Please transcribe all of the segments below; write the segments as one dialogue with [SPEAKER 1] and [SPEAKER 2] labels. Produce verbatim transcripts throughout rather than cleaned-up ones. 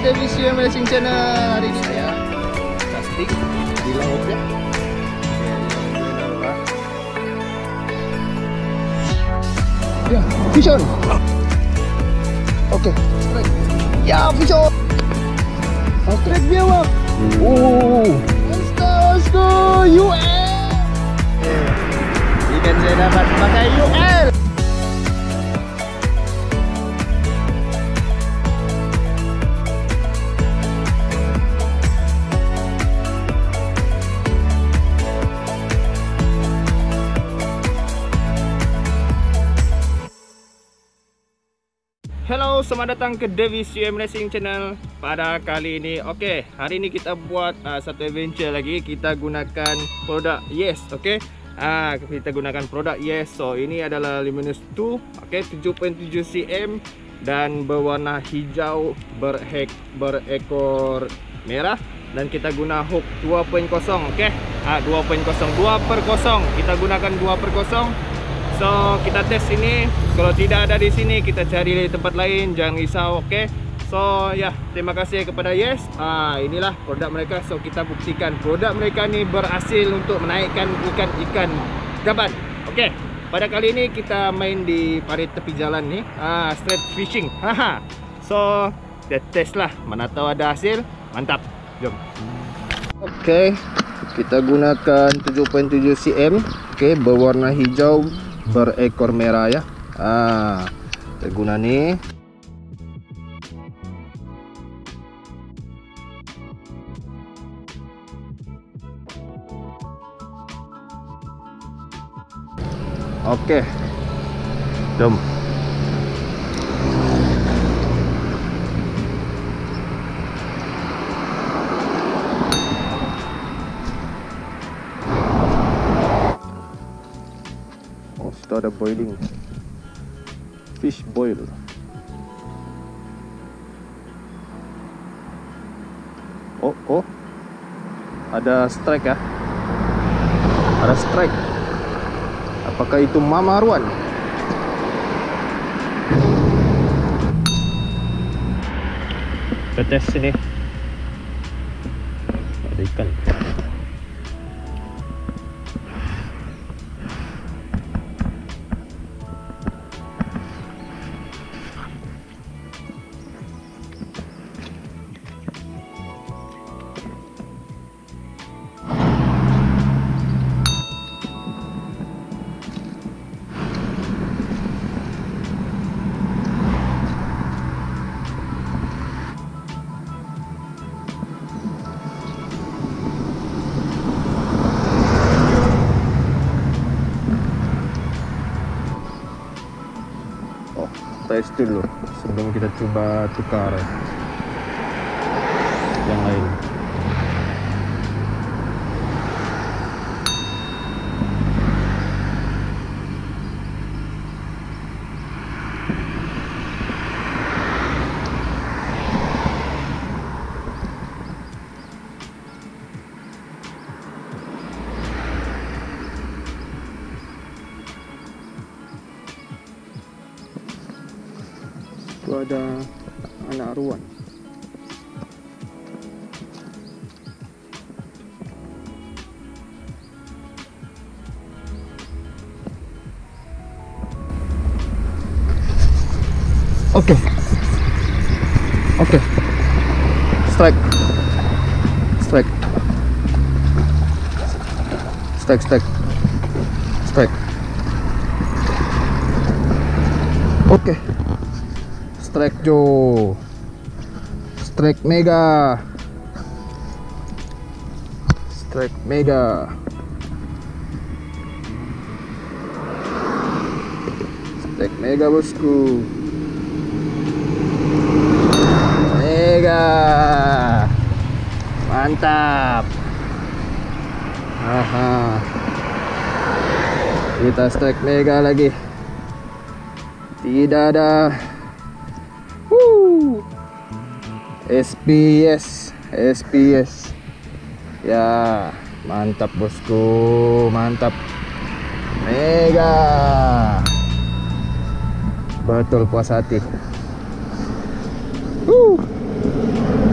[SPEAKER 1] Devi C M Racing Channel. Hari ini saya casting di laut ya. Ya, fish on. Oke, strike. Ya, fish on. Strike dia, Wak. Oh, let's go U L. Ikan saya dapat pakai U L. Halo, selamat datang ke Devi C M Racing Channel. Pada kali ini, oke, okay, hari ini kita buat uh, satu adventure lagi. Kita gunakan produk Yes, oke. Okay? Ah, kita gunakan produk Yes. So ini adalah Luminous dua, oke, okay, tujuh koma tujuh sentimeter dan berwarna hijau berhek berekor merah, dan kita guna hook dua koma nol, oke. Okay? Ah, dua koma nol, dua per nol. Kita gunakan dua per nol. So kita tes ini, kalau tidak ada di sini kita cari di tempat lain, jangan risau, oke. Okay? So ya, terima kasih kepada Yes. Ah, inilah produk mereka. So kita buktikan produk mereka ini berhasil untuk menaikkan ikan-ikan gaban. Oke, okay. Pada kali ini kita main di parit tepi jalan nih, ah, street fishing. Haha. So kita tes lah, mana tahu ada hasil, mantap. Jom. Oke, okay. Kita gunakan tujuh koma tujuh sentimeter, oke, okay, berwarna hijau berekor merah ya. Ah, kita guna nih. Oke, jom. Oh, sudah ada boiling. Fish boil. Oh, oh. Ada strike ya. Ada strike. Apakah itu Mama Arwan? Kita tes sini. Ada ikan. Tes dulu sebelum kita coba tukar yang lain. Itu ada anak Arwan. Oke, okay. Oke, okay. Strike, strike, strike, strike, strike. Oke. Okay. Strike Joe, strike mega, strike mega, strike mega bosku, mega, mantap. Aha, kita strike mega lagi, tidak ada. S P S, S P S. Ya, mantap bosku, mantap. Mega. Betul puas hati. Uh.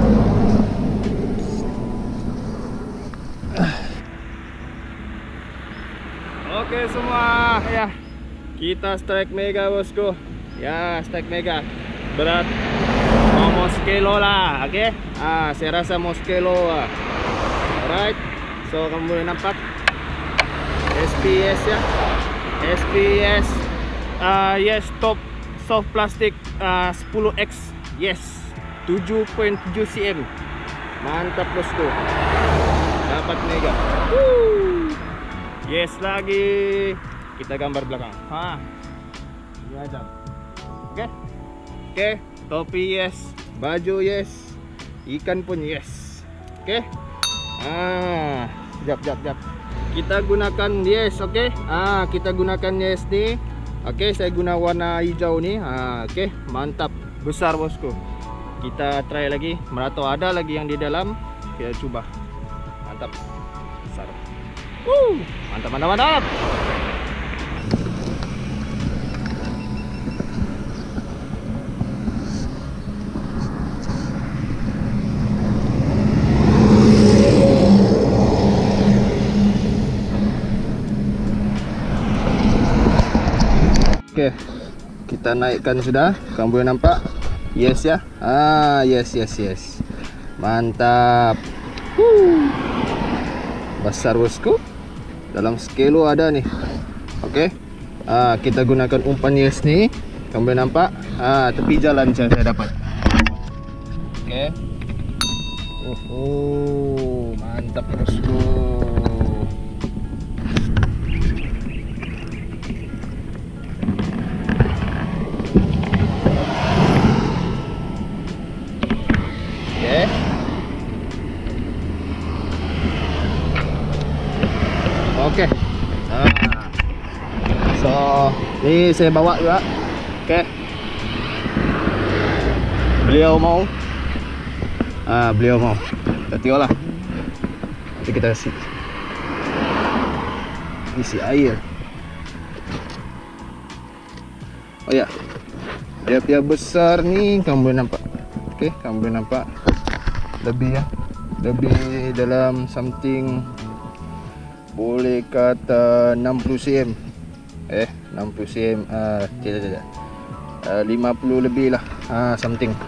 [SPEAKER 1] Oke semua ya, kita strike mega bosku. Ya, strike mega berat mau kilo lah. Oke, ah saya rasa mau kilo. Alright, so kamu boleh nampak S P S ya, S P S uh, yes, top soft plastic uh, sepuluh X, yes, tujuh koma tujuh cm. Mantap bosku, dapat mega. Woo. Yes lagi, kita gambar belakang. Ha, ini aja. Oke, oke, topi yes, baju yes, ikan pun yes. Oke, ah, jap jap jap. Kita gunakan yes, oke. Ah, kita gunakan yes nih. Oke, saya guna warna hijau nih. Ah, oke, mantap, besar bosku. Kita try lagi, atau ada lagi yang di dalam. Kita coba. Mantap, besar. Uh, mantap, mantap, mantap. Oke, kita naikkan sudah. Kamu boleh nampak? Yes ya. Ah, yes, yes, yes. Mantap. Uh, besar bosku. Dalam sekilo ada nih. Oke, ah, kita gunakan umpan yes nih. Kamu boleh nampak? Ah, tepi jalan saya dapat. Oke. Uh, uh, mantap bosku. Oke, okay. Nah, so ini saya bawa juga. Oke, okay. Beliau mau, ah beliau mau, kita lah. Nanti kita isi, isi air. Oh ya, dia dia besar nih, kamu boleh nampak. Oke, okay, kamu boleh nampak lebih ya, lebih dalam something. Boleh kata enam puluh cm. Eh, enam puluh cm. Ah, uh, tidak tidak. Uh, lima puluh lebih lah. Ah, uh, something.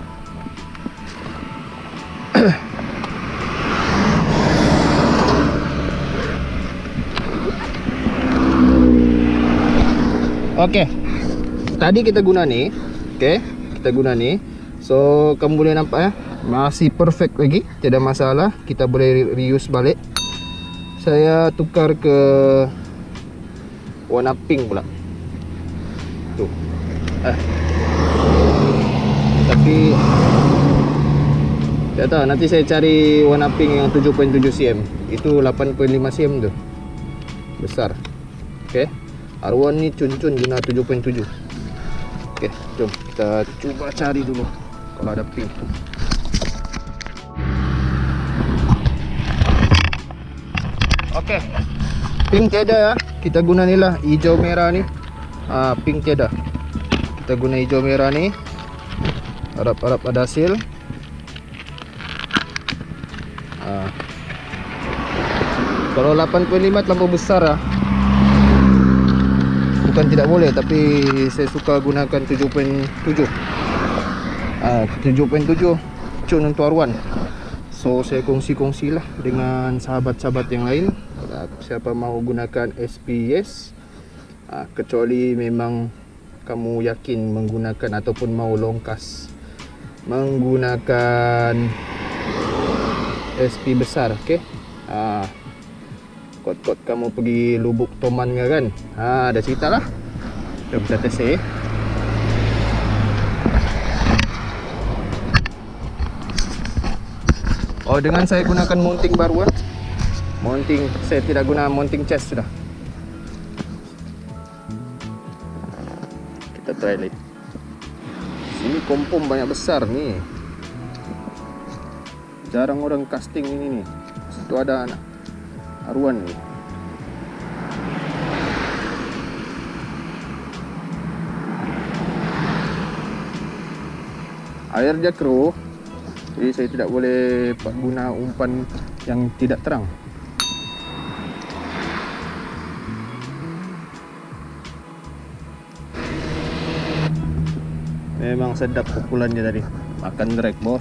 [SPEAKER 1] Oke. Okay. Tadi kita guna nih. Oke, okay. Kita guna nih. So, kamu boleh nampak ya. Masih perfect lagi, tidak masalah. Kita boleh reuse balik. Saya tukar ke warna pink pula. Tuh. Eh. Tapi tidak tahu, nanti saya cari warna pink yang tujuh koma tujuh cm. Itu delapan koma lima cm tuh. Besar. Oke. Okay. Arwan ni cun-cun guna tujuh koma tujuh. Oke, okay, jom kita coba cari dulu kalau ada pink. Oke, okay. Pink tiada ya. Kita guna ni lah hijau merah ni. Ah, pink tiada. Kita guna hijau merah ni. Harap-harap ada hasil. Ah. Kalau delapan koma lima terlalu besar lah. Bukan tidak boleh, tapi saya suka gunakan tujuh koma tujuh. Ah, tujuh koma tujuh cun untuk Arwan. So saya kongsi-kongsi lah dengan sahabat-sahabat yang lain. Siapa mau gunakan S P S, uh, kecuali memang kamu yakin menggunakan ataupun mau longkas menggunakan S P besar. Oke, okay? uh, kot-kot kamu pergi Lubuk Toman kan, uh, ada cerita lah. Kita bisa tes eh. Oh, dengan saya gunakan mounting baru lah. Mounting, saya tidak guna mounting chest sudah. Kita try lagi. Sini kompom banyak besar nih. Jarang orang casting ini nih. Situ ada anak Arwan nih. Air dia keruh, jadi saya tidak boleh guna umpan yang tidak terang. Memang sedap pukulannya tadi. Makan drag bos.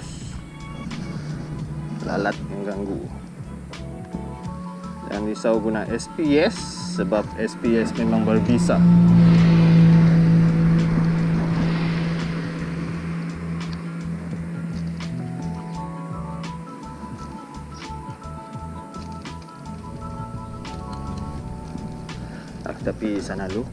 [SPEAKER 1] Lalat yang ganggu. Jangan risau guna S P S, sebab S P S memang berbisa. Tapi sana dulu.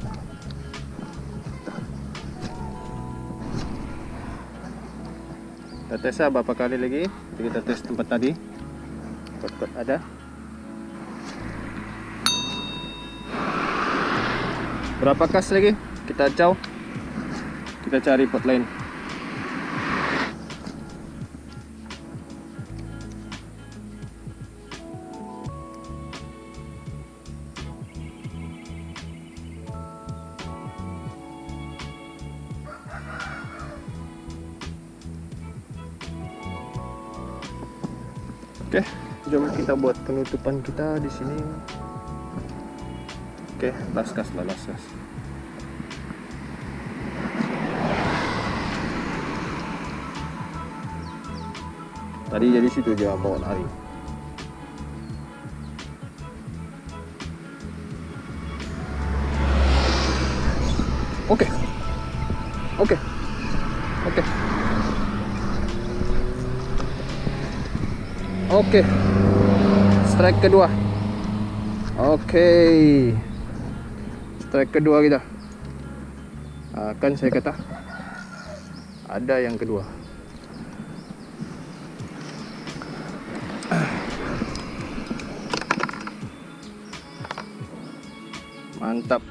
[SPEAKER 1] Kita tes berapa kali lagi. Kita tes tempat tadi. Kot-kot ada. Berapa kas lagi? Kita jauh. Kita cari pot lain. Oke, jom kita buat penutupan kita di sini. Oke, last cast lah, last cast. Tadi jadi situ dia bawa lari. Oke, oke, oke. Oke, strike kedua. Oke, strike kedua kita. Akan saya kata ada yang kedua. Mantap.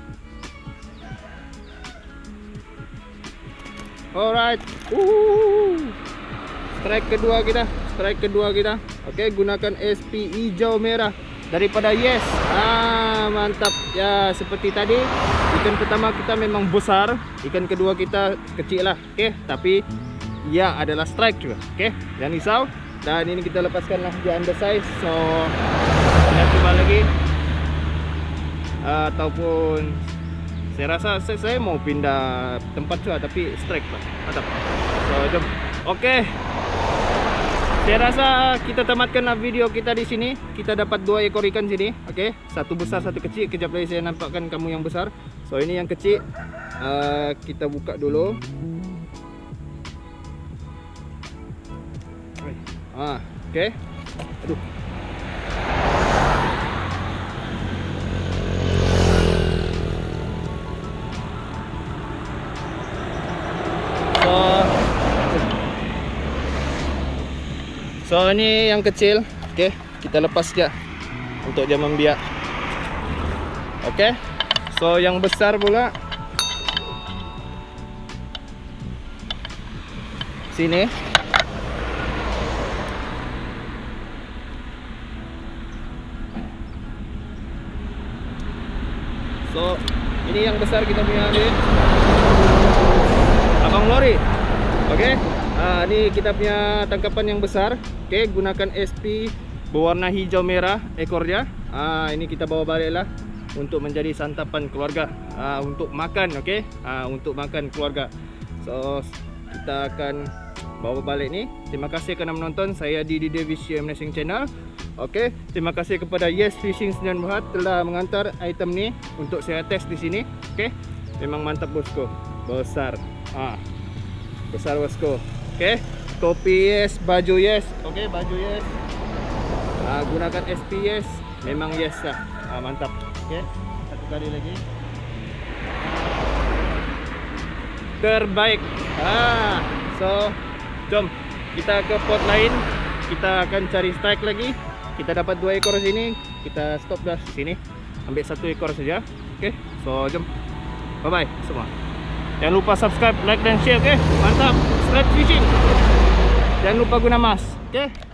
[SPEAKER 1] Alright. Uh, strike kedua kita. Strike kedua kita. Oke, gunakan S P hijau merah daripada Yes. Ah, mantap. Ya, seperti tadi, ikan pertama kita memang besar, ikan kedua kita kecil lah. Oke, tapi ya adalah strike juga. Oke, jangan risau. Dan ini kita lepaskanlah di undersize. So, kita coba lagi. Ataupun saya rasa saya, saya mau pindah tempat juga, tapi strike lah. Mantap. So, jom. Oke. Saya rasa kita tamatkanlah video kita di sini. Kita dapat dua ekor ikan sini. Oke, satu besar, satu kecil. Kejap lagi saya nampakkan kamu yang besar. So ini yang kecil. Uh, kita buka dulu. Ah, oke. Aduh. So ini yang kecil, oke, okay, kita lepas dia untuk dia membiak. Oke, okay. So yang besar pula sini. So ini yang besar kita punya ni, abang lori, oke. Okay. Nah, ini kita punya tangkapan yang besar. Oke, gunakan S P berwarna hijau merah ekornya. Ah, ini kita bawa baliklah untuk menjadi santapan keluarga. Ah, untuk makan, oke? Ah, untuk makan keluarga. So, kita akan bawa balik ni. Terima kasih kerana menonton. Saya Didi Davis V C M Racing Channel. Oke, terima kasih kepada Yes Fishing Sdn Bhd telah mengantar item ni untuk saya test di sini. Oke, memang mantap bosku. Besar. Ah, besar bosku. Oke, okay. Topi Yes, baju Yes. Oke, okay, baju Yes. Ah, gunakan S P Yes, memang Yes lah. Ah, mantap. Oke, okay. Satu kali lagi. Terbaik. Ah, so jom kita ke pot lain. Kita akan cari strike lagi. Kita dapat dua ekor sini. Kita stop dah sini. Ambil satu ekor saja. Oke, okay. So jom. Bye bye semua. Jangan lupa subscribe, like dan share, oke? Okay? Mantap, straight fishing. Jangan lupa guna mask, oke? Okay?